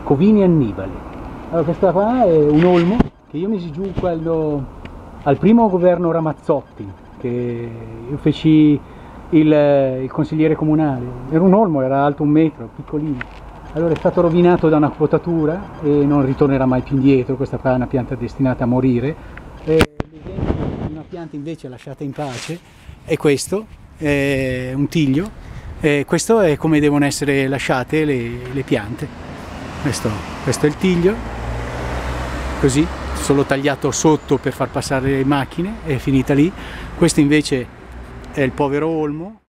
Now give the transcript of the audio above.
Covini Annibali. Allora, questa qua è un olmo che io misi giù al primo governo Ramazzotti, che io feci il consigliere comunale. Era un olmo, era alto 1 metro, piccolino. Allora è stato rovinato da una potatura e non ritornerà mai più indietro. Questa qua è una pianta destinata a morire. L'esempio di una pianta invece lasciata in pace è questo, è un tiglio. Questo è come devono essere lasciate le piante. Questo è il tiglio, così, solo tagliato sotto per far passare le macchine, è finita lì. Questo invece è il povero olmo.